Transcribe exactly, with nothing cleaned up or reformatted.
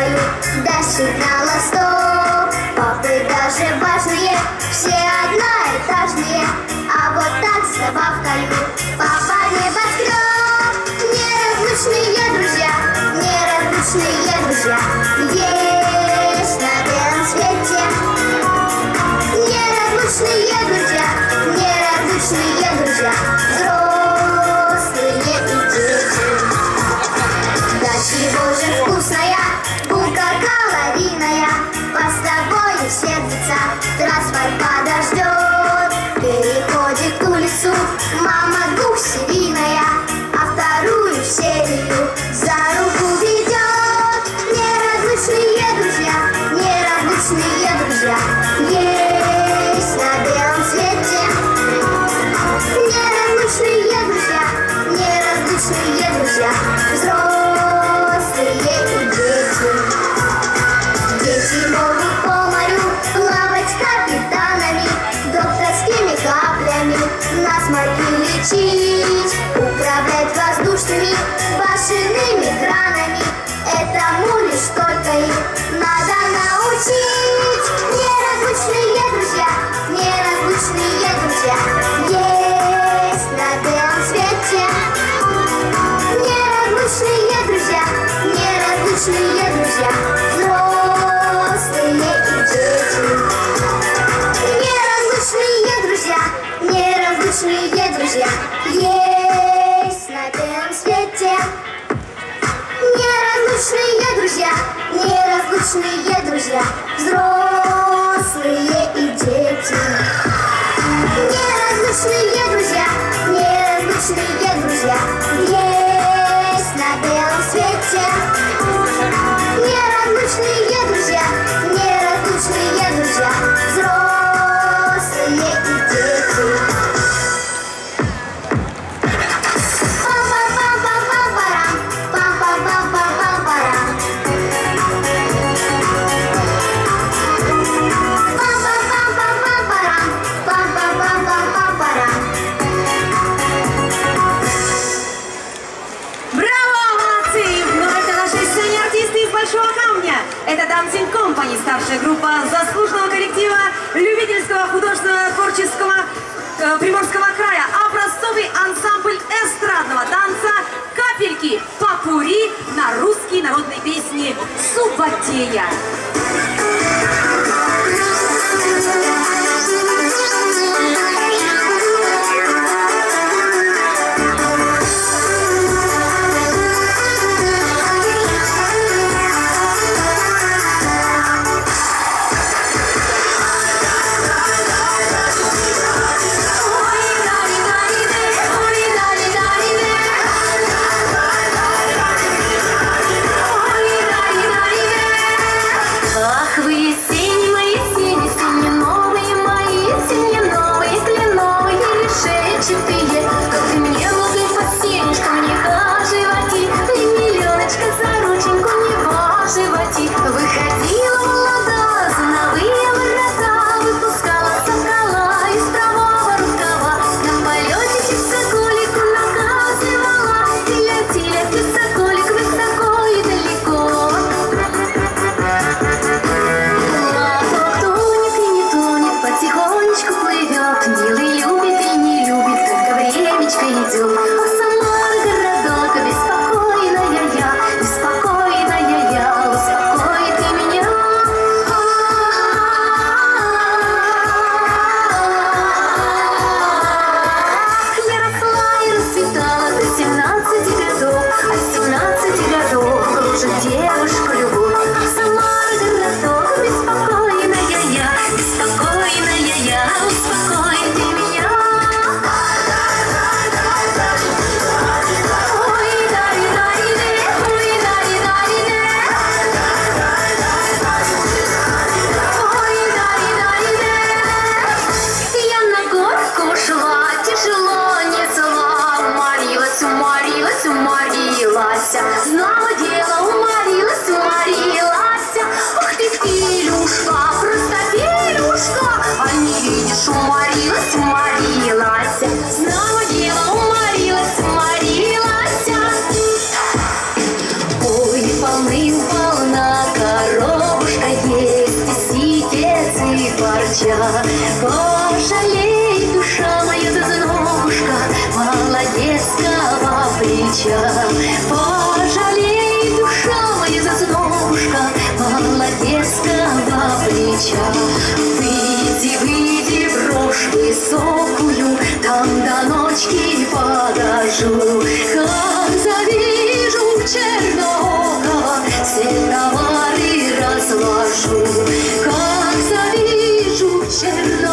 стою до сигнала стоп. Папы даже важные, все одноэтажные, а вот так с добавкою папа небоскреб. Неразлучные друзья, неразлучные друзья есть на белом свете. Неразлучные друзья, неразлучные друзья, взрослые и дети. Да чего же вкусная булка калорийная, постовое сердце трансфер подождет. Переходит улицу мама двухсерийная, а вторую серию за руку ведет. Неразлучные друзья, неразлучные друзья есть на белом свете. Неразлучные друзья, неразлучные друзья, взрослые и дети. Дети могут по морю плавать капитанами, докторскими каплями насморки лечить, управлять воздушными башенными кранами. Этому лишь только их надо научить. Неразлучные друзья, неразлучные друзья есть на белом свете. Неразлучные друзья, неразлучные друзья, взрослые и дети. Неразлучные друзья, неразлучные друзья есть на белом свете. Неразлучные друзья, неразлучные друзья, взрослые и дети. Неразлучные друзья, неразлучные друзья есть на белом свете. Неразлучные друзья, неразлучные друзья, взрослые и дети. Это Dancing Company, старшая группа заслуженного коллектива любительского художественного творческого э, Приморского края, образцовый ансамбль эстрадного танца «Капельки» попурри на русские народные песни «Субботея». Ах, вы сени мои, сени, сени новые. расскажу, как завижу черноокого, все товары разложу, как завижу черноокого.